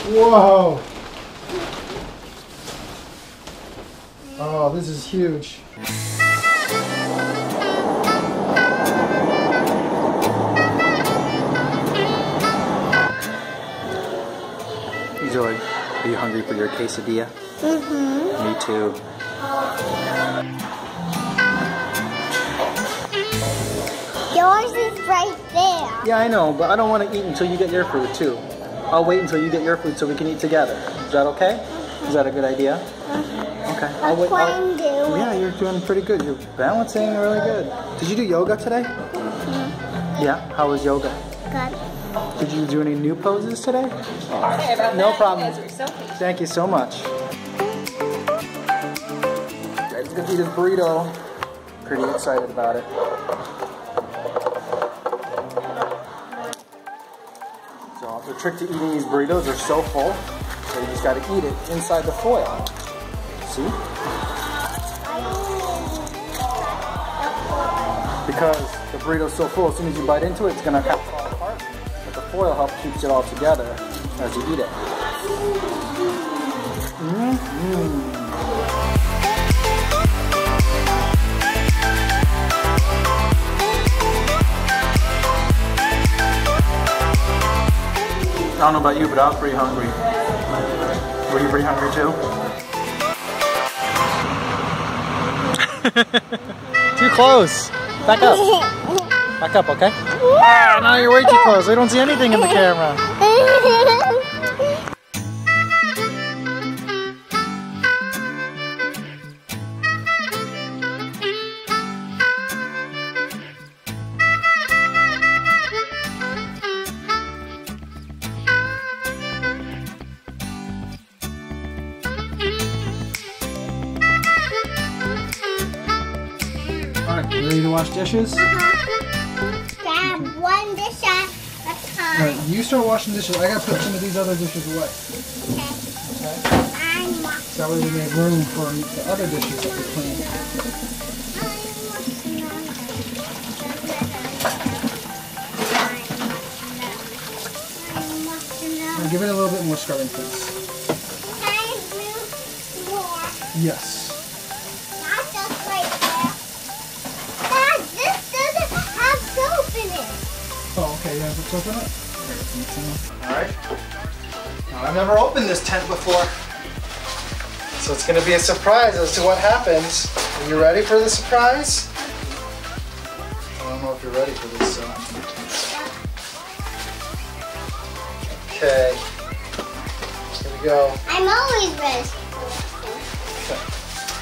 Whoa! Oh, this is huge. Joy, are you hungry for your quesadilla? Mm-hmm. Me too. Yours is right there. Yeah, I know, but I don't want to eat until you get your food too. I'll wait until you get your food so we can eat together. Is that okay? Mm-hmm. Is that a good idea? Mm-hmm. Okay. Yeah, you're doing pretty good. You're balancing really good. Did you do yoga today? Mm-hmm. Yeah? How was yoga? Good. Did you do any new poses today? Oh, no problem. Thank you so much. Let's go eat this burrito. Pretty excited about it. So the trick to eating these burritos, they're so full, so you just got to eat it inside the foil. See? Because the burrito's so full, as soon as you bite into it, it's going to kind of fall apart. But the foil helps keeps it all together as you eat it. I don't know about you, but I was pretty hungry. Were you pretty hungry too? Too close. Back up. Back up, okay? Ah, now you're way too close. I don't see anything in the camera. Alright, you ready to wash dishes? Grab one dish at a time. Alright, you start washing dishes. I gotta put some of these other dishes away. Okay. I'm washing. So that way we make room for the other dishes that we clean. Now give it a little bit more scrubbing, please. Can I move more? Yes. Oh, okay, you have to open it? Alright. Now, I've never opened this tent before. So it's going to be a surprise as to what happens. Are you ready for the surprise? I don't know if you're ready for this, so. Okay. Here we go. I'm always ready. Okay.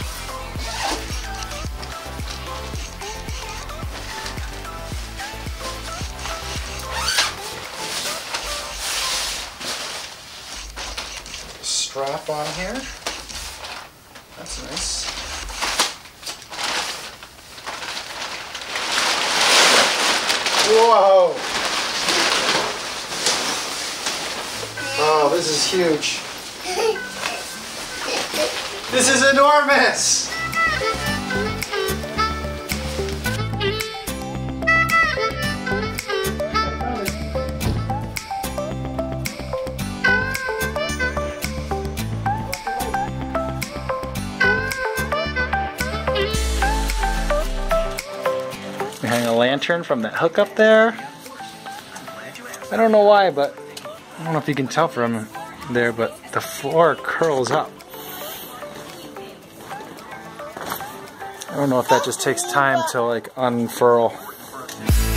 Strap on here. That's nice. Whoa! Oh, this is huge. This is enormous! We hang a lantern from that hook up there. I don't know why, but I don't know if you can tell from there, but the floor curls up. I don't know if that just takes time to like unfurl.